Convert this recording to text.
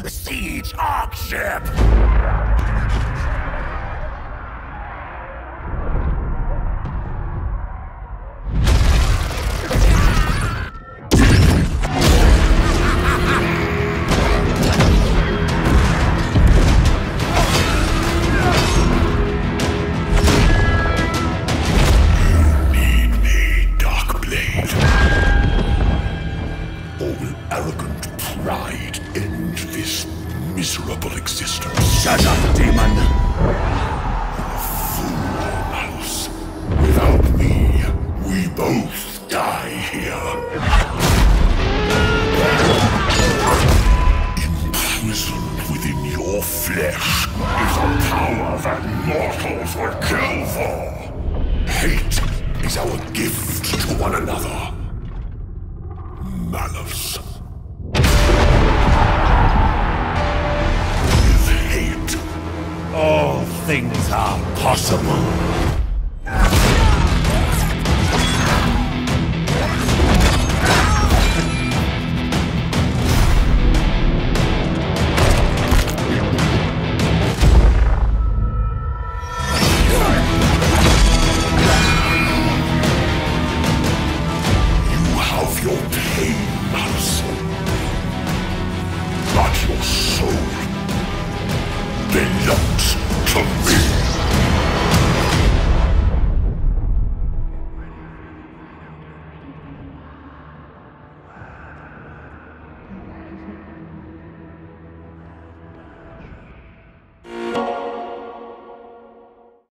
Besiege Ark ship! Arrogant pride end this miserable existence. Shut up, demon! Fool, Mouse. Without me, we both die here. Imprisoned within your flesh is a power that mortals would kill for. Hate is our gift to one another. Malice. All things are possible.